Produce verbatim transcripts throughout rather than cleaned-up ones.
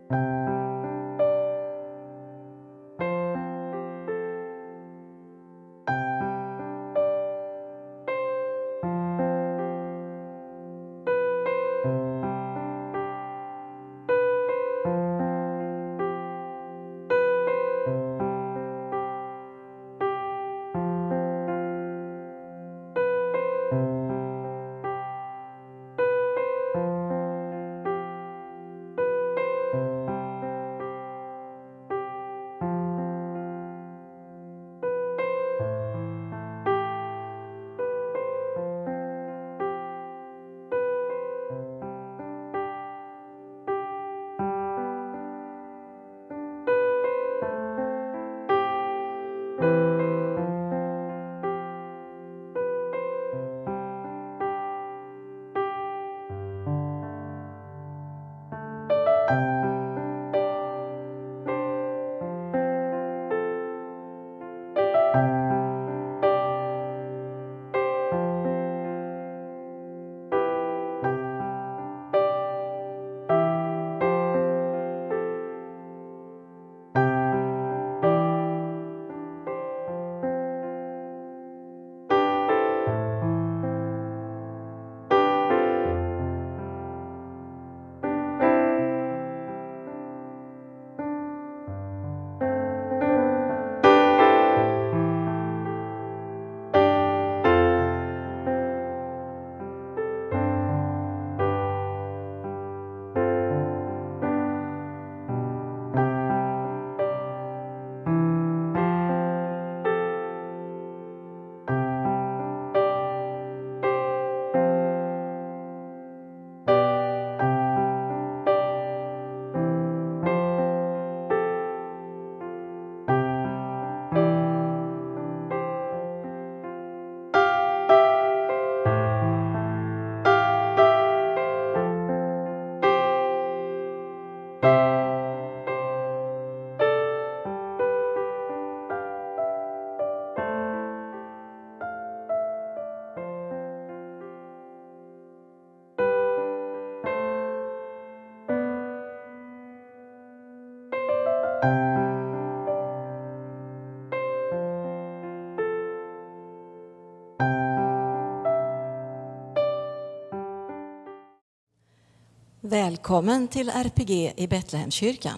Välkommen till R P G i Betlehemskyrkan.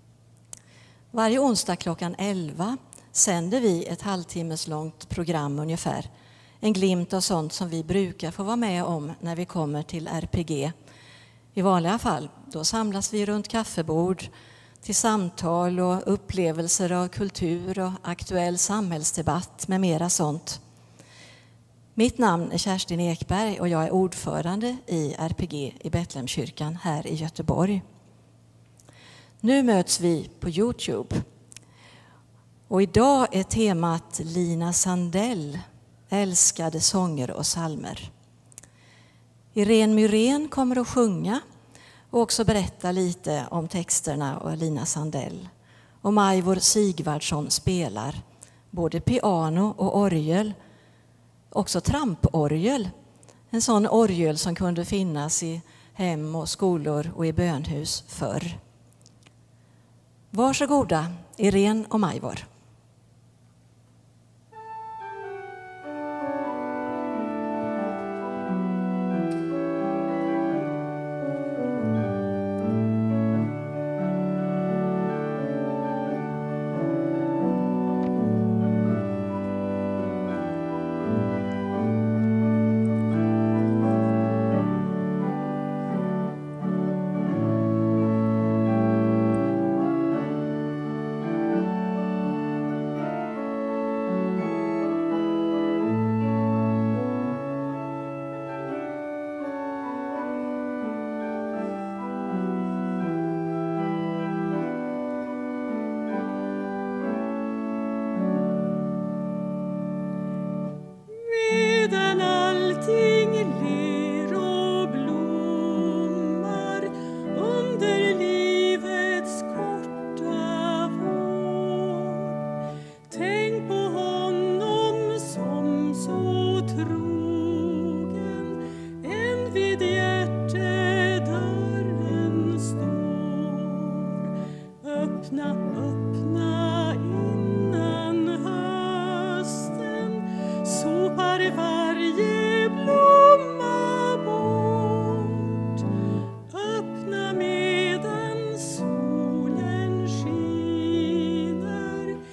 Varje onsdag klockan elva sänder vi ett halvtimmes långt program ungefär. En glimt av sånt som vi brukar få vara med om när vi kommer till R P G. I vanliga fall, då samlas vi runt kaffebord till samtal och upplevelser av kultur och aktuell samhällsdebatt med mera sånt. Mitt namn är Kerstin Ekberg och jag är ordförande i R P G i Betlehemskyrkan här i Göteborg. Nu möts vi på YouTube. Och idag är temat Lina Sandell, älskade sånger och psalmer. Irene Myrén kommer att sjunga och också berätta lite om texterna och Lina Sandell. Och Majvor Sigvardsson spelar både piano och orgel. Också tramporgel, en sån orgel som kunde finnas i hem och skolor och i bönhus förr. Varsågoda, Irene och Majvor. öppna, öppna innan hösten sopar varje blomma bort. Öppna medan solen skiner,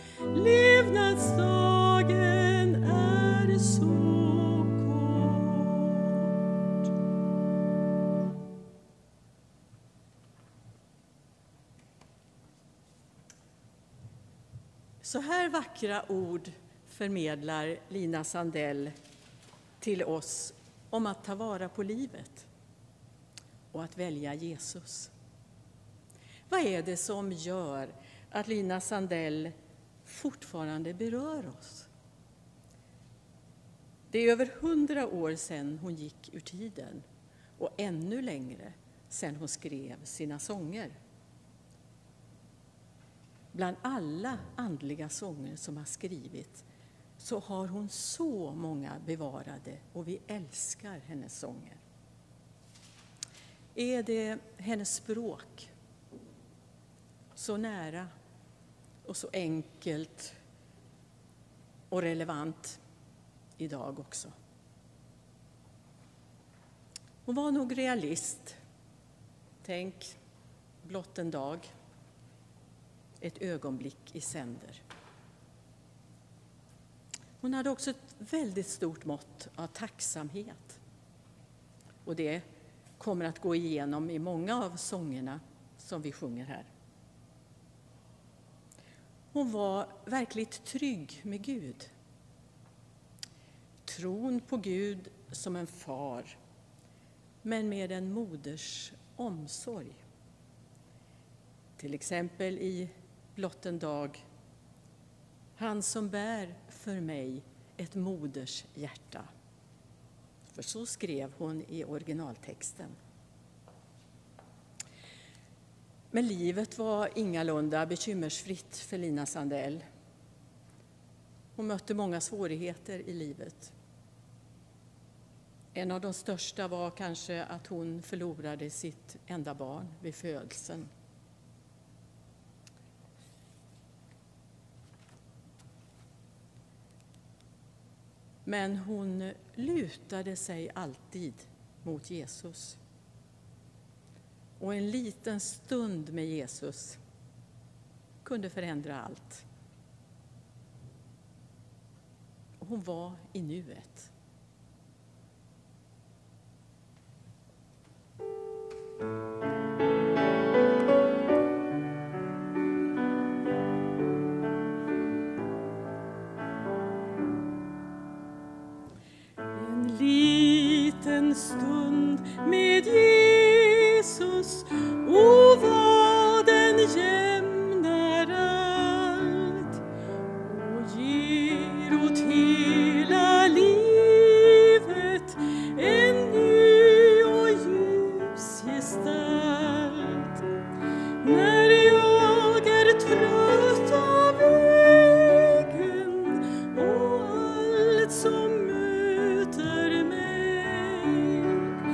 levnadsdagen är så kort. Så här vackra ord förmedlar Lina Sandell till oss om att ta vara på livet och att välja Jesus. Vad är det som gör att Lina Sandell fortfarande berör oss? Det är över hundra år sedan hon gick ur tiden och ännu längre sedan hon skrev sina sånger. Bland alla andliga sånger som har skrivit så har hon så många bevarade och vi älskar hennes sånger. Är det hennes språk så nära och så enkelt och relevant idag också? Hon var nog realist. Tänk, blott en dag, ett ögonblick i sänder. Hon hade också ett väldigt stort mått av tacksamhet. Och det kommer att gå igenom i många av sångerna som vi sjunger här. Hon var verkligt trygg med Gud. Tron på Gud som en far, men med en moders omsorg. Till exempel i Blott en dag. Han som bär för mig ett moders hjärta. För så skrev hon i originaltexten. Men livet var ingalunda bekymmersfritt för Lina Sandell. Hon mötte många svårigheter i livet. En av de största var kanske att hon förlorade sitt enda barn vid födseln. Men hon lutade sig alltid mot Jesus. Och en liten stund med Jesus kunde förändra allt. Och hon var i nuet. En liten stund med Jesus, o vad den jämnar allt och ger åt hela livet en ny och ljus gestalt. När jag är trött av vägen och allt som möter mig,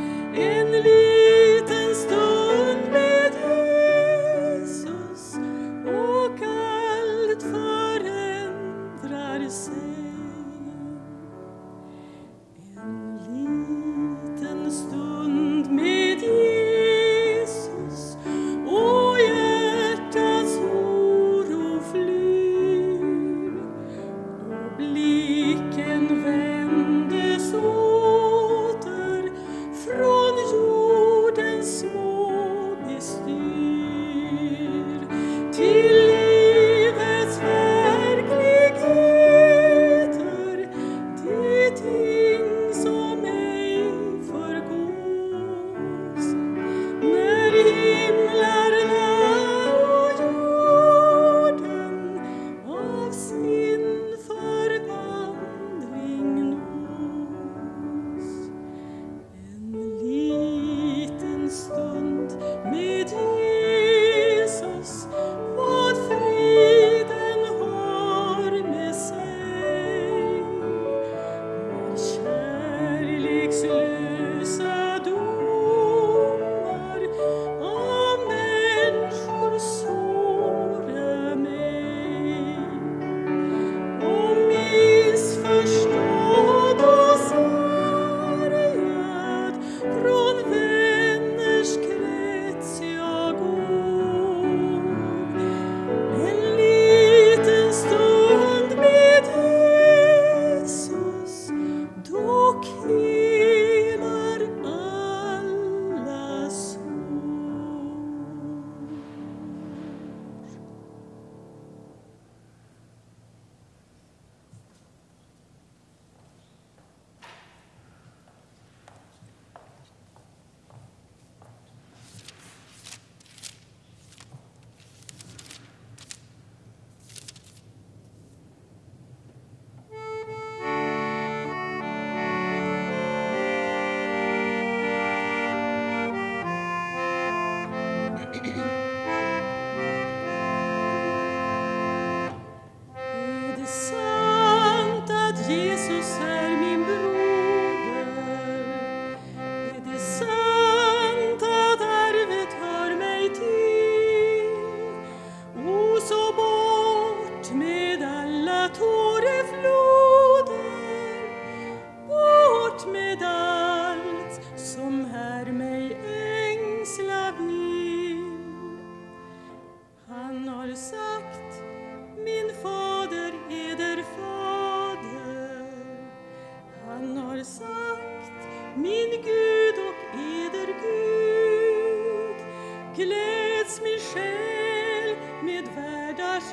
har sagt, min fader eder fader. Han har sagt, min Gud och eder Gud. Gläds min själ med världars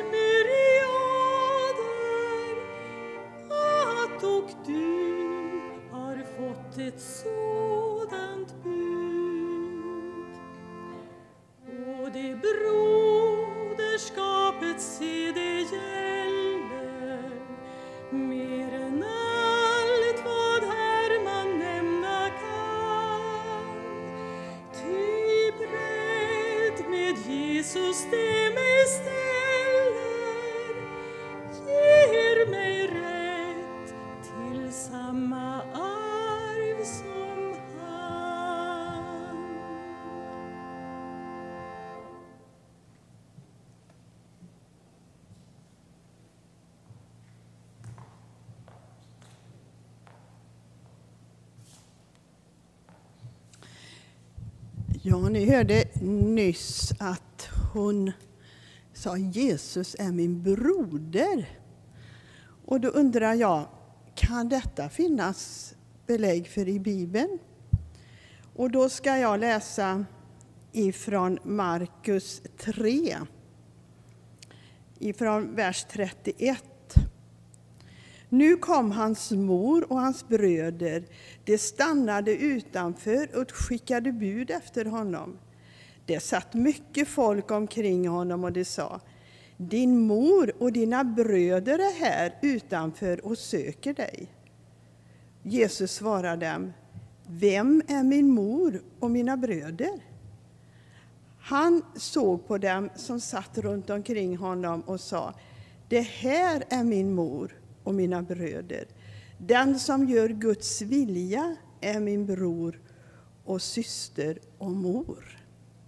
myriader, att och du har fått ett sådant bud. Och det broderskapet se det gäller mer än allt vad här man nämna kan. Ty bredd med Jesus det mig ställer, ger mig rätt till samma arv som han. Ja, ni hörde nyss att hon sa Jesus är min broder. Och då undrar jag, kan detta finnas belägg för i Bibeln? Och då ska jag läsa ifrån Markus tre, ifrån vers trettioett. Nu kom hans mor och hans bröder. De stannade utanför och skickade bud efter honom. Det satt mycket folk omkring honom och de sa, din mor och dina bröder är här utanför och söker dig. Jesus svarade dem, vem är min mor och mina bröder? Han såg på dem som satt runt omkring honom och sa, det här är min mor och mina bröder. Den som gör Guds vilja är min bror och syster och mor.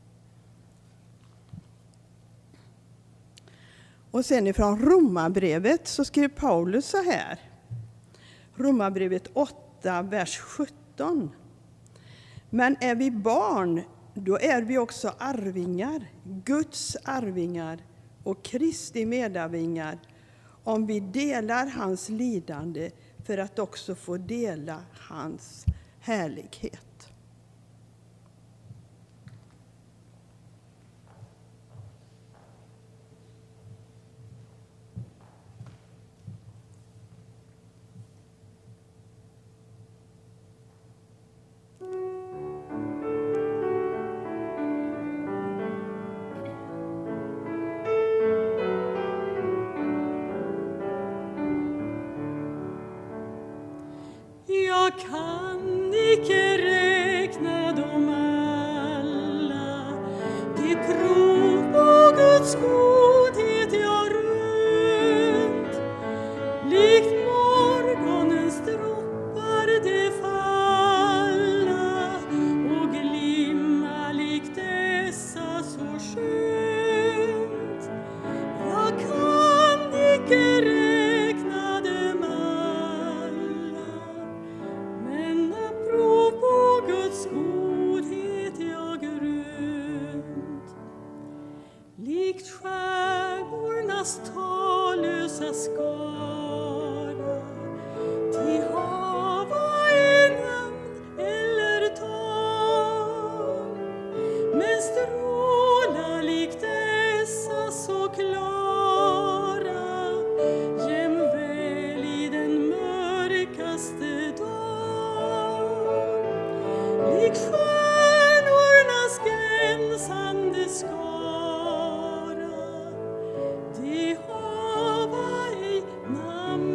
Och sen ifrån Romarbrevet så skrev Paulus så här. Romarbrevet åtta, vers sjutton. Men är vi barn, då är vi också arvingar, Guds arvingar och Kristi medarvingar, om vi delar hans lidande för att också få dela hans härlighet. Jag kan icke räkna dem alla, de prov på Guds godhet jag rönt. Likt morgonens droppar de falla och glimma likt dessa så skönt. Jag kan icke räkna dem alla, men prov på Guds godhet jag rönt. Likt skärgårdarnas tallösa skara, till hava är namn eller tal, men strålar likt dessa så klara, jämväl i den mörkaste dag. Likt stjärnornas glänsande skara, de hava ej namn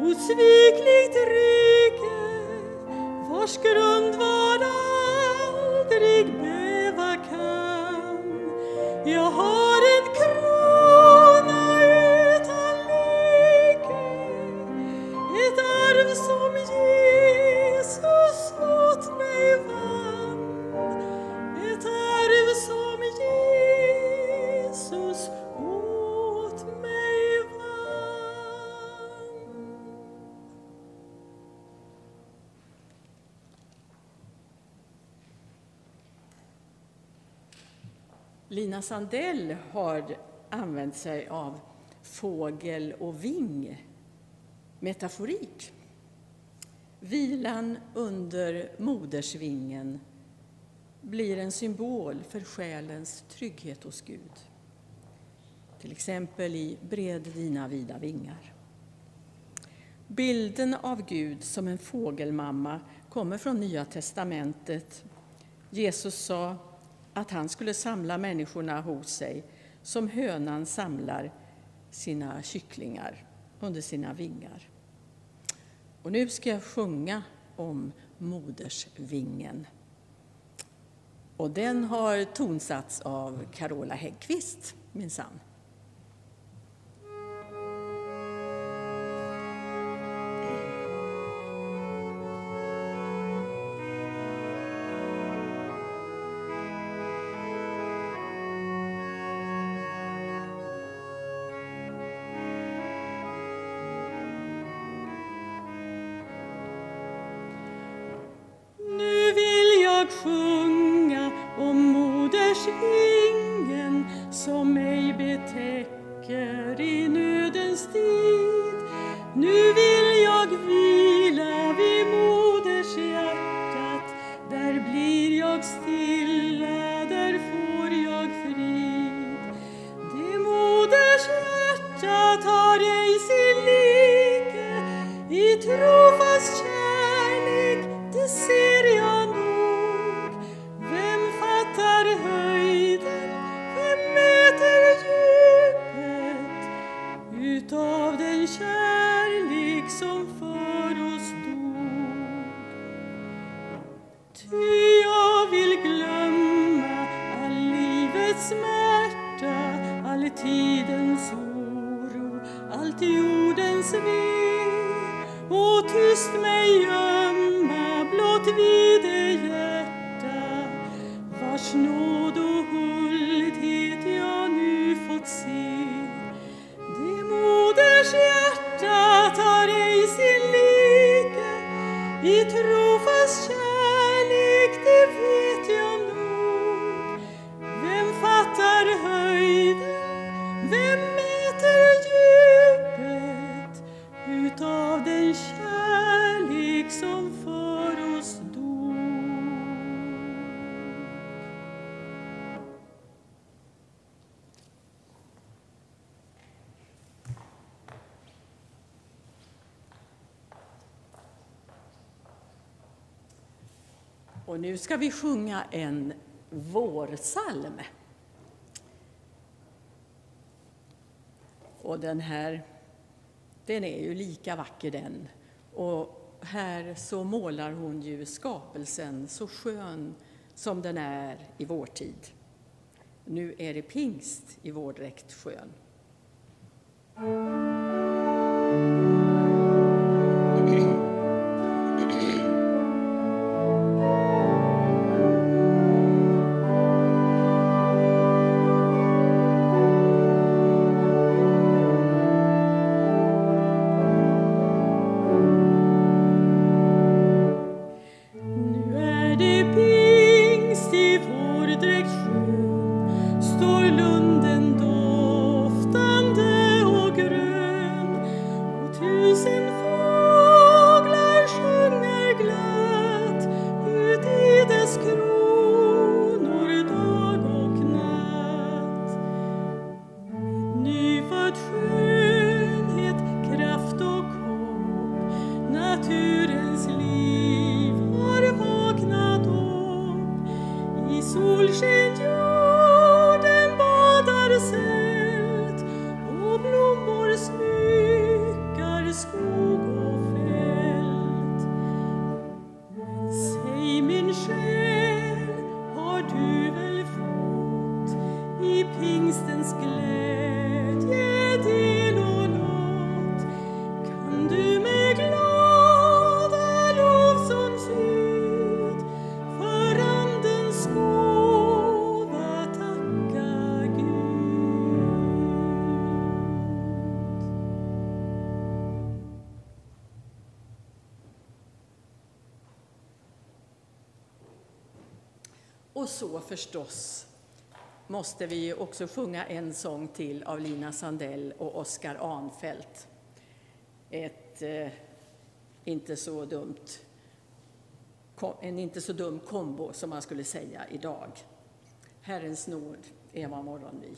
osvikligt rike, vars grundval aldrig bäva kan. Jag har en krona utan like, ett arv som Jesus åt mig vann, ett arv som Jesus åt mig vann. Lina Sandell har använt sig av fågel och ving metaforik. Vilan under modersvingen blir en symbol för själens trygghet hos Gud. Till exempel i Bred dina vida vingar. Bilden av Gud som en fågelmamma kommer från Nya testamentet. Jesus sa att han skulle samla människorna hos sig som hönan samlar sina kycklingar under sina vingar. Och nu ska jag sjunga om modersvingen. Och den har tonsatts av Carola Häggkvist, minsann. Sjunga om modersvingen som mig betäcker i nödens tid. Nu vill jag vila vid moders hjärtat, där blir jag stilla, där får jag frid. Det moders hjärtat har ej sin like, i trofast kärlek, det ser jag nog. Utav den kärlek som för oss dog. Ty jag vill glömma all livets smärta, all tidens oro, allt jordens ve, och tyst mig gömma blott vid det hjärta, vars nåd och huldhet jag nu fått se. Moders hjärtat har ej sin like, i trofast kärlek, det vet jag nog. Vem fattar höjden, vem mäter djupet, utav den kärlek som för oss dog. Och nu ska vi sjunga en vårsalm. Och den här, den är ju lika vacker den. Och här så målar hon ju skapelsen så skön som den är i vår tid. Nu är det pingst i vår dräkt skön. Står lunden doftande och grön. Och så förstås måste vi också sjunga en sång till av Lina Sandell och Oskar Arnfelt. Ett eh, inte så dumt, en inte så dum kombo som man skulle säga idag. Herrens nåd, Eva Morgonvi.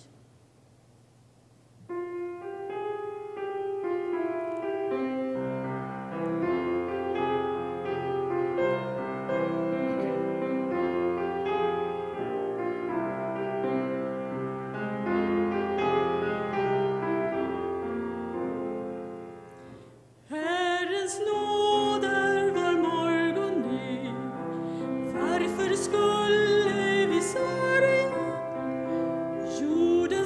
Skulle vi sörja jorden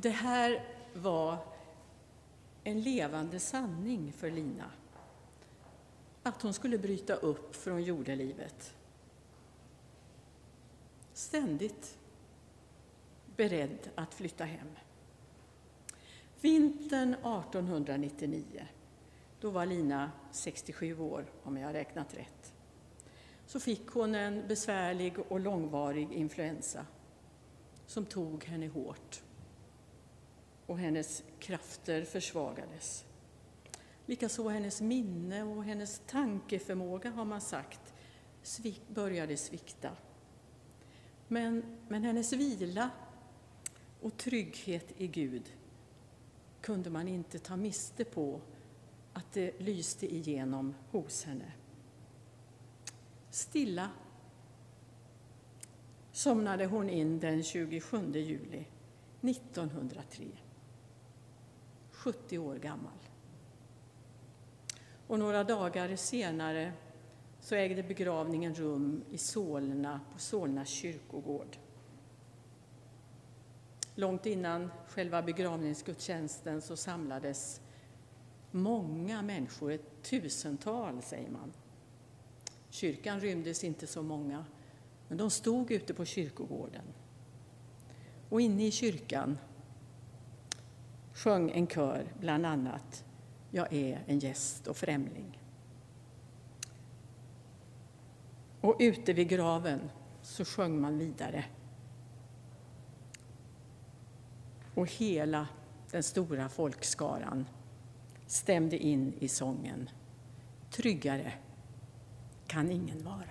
det här var en levande sanning för Lina. Att hon skulle bryta upp från jordelivet. Ständigt beredd att flytta hem. Vintern arton nittionio, då var Lina sextiosju år om jag har räknat rätt, så fick hon en besvärlig och långvarig influensa som tog henne hårt. Och hennes krafter försvagades. Likaså hennes minne och hennes tankeförmåga, har man sagt, svik, började svikta. Men, men hennes vila och trygghet i Gud kunde man inte ta miste på att det lyste igenom hos henne. Stilla somnade hon in den tjugosjunde juli nittonhundratre. sjuttio år gammal. Och några dagar senare så ägde begravningen rum i Solna, på Solna kyrkogård. Långt innan själva begravningsgudstjänsten så samlades många människor, ett tusental säger man. Kyrkan rymdes inte så många, men de stod ute på kyrkogården. Och inne i kyrkan sjöng en kör bland annat "Jag är en gäst och främling". Och ute vid graven så sjöng man vidare. Och hela den stora folkskaran stämde in i sången "Tryggare kan ingen vara".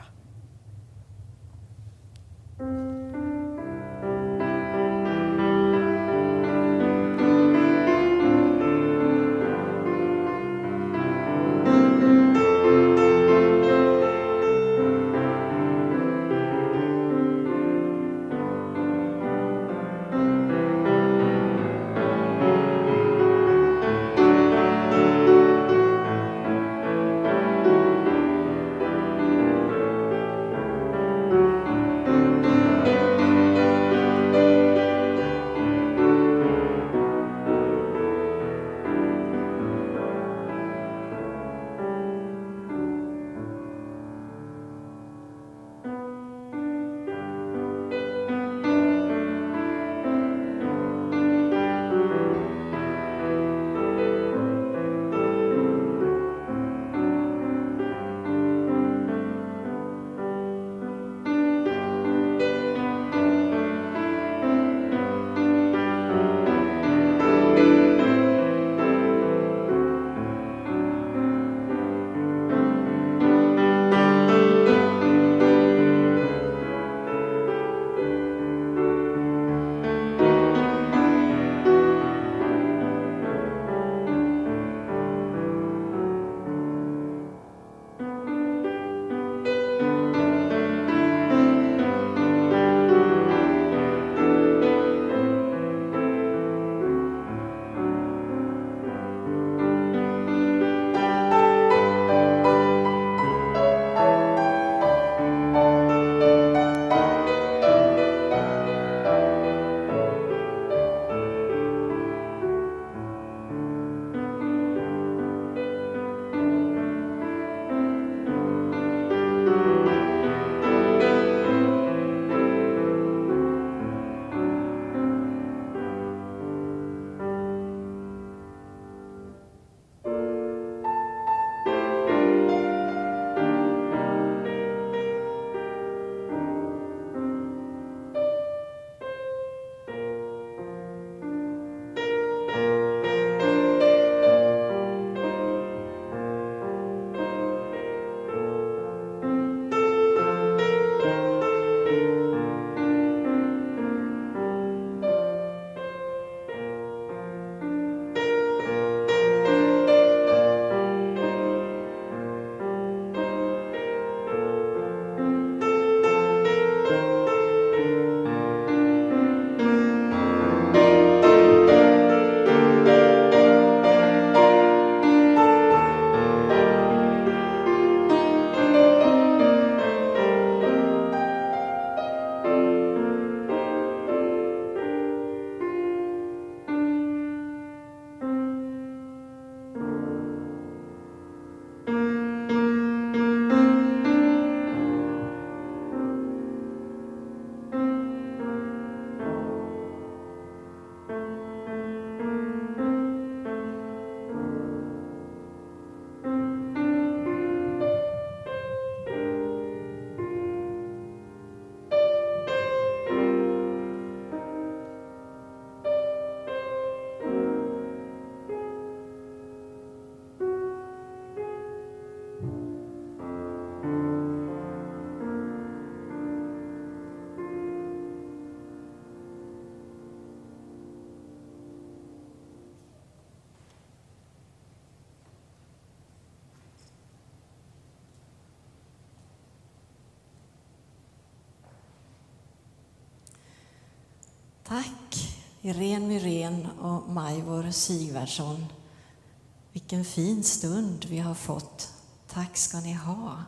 Tack Irene Myrén och Majvor Sigvardsson. Vilken fin stund vi har fått. Tack ska ni ha.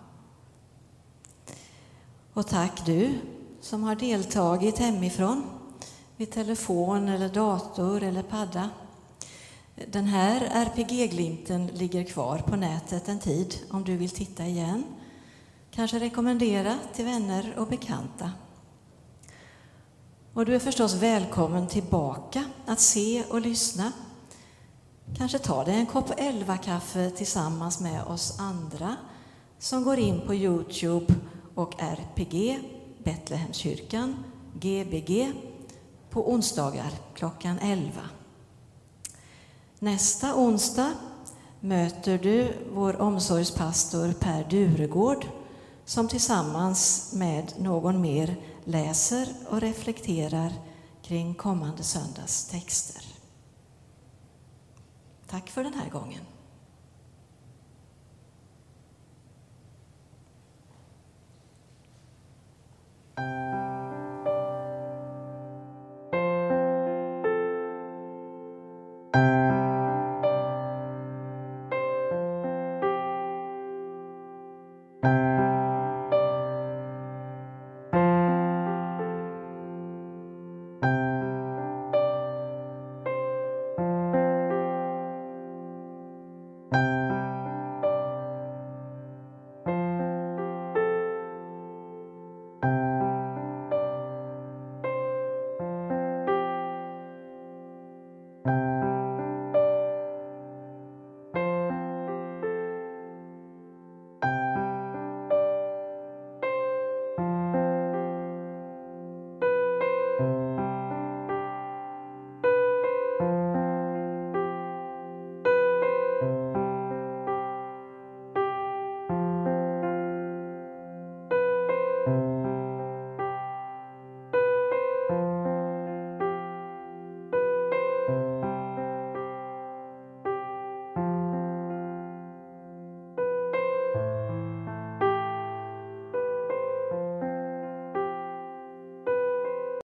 Och tack du som har deltagit hemifrån vid telefon eller dator eller padda. Den här R P G-glimten ligger kvar på nätet en tid om du vill titta igen. Kanske rekommendera till vänner och bekanta. Och du är förstås välkommen tillbaka att se och lyssna. Kanske ta dig en kopp elva kaffe tillsammans med oss andra som går in på YouTube och R P G, Betlehemskyrkan, G B G, på onsdagar klockan elva. Nästa onsdag möter du vår omsorgspastor Per Duregård som tillsammans med någon mer läser och reflekterar kring kommande söndags texter. Tack för den här gången.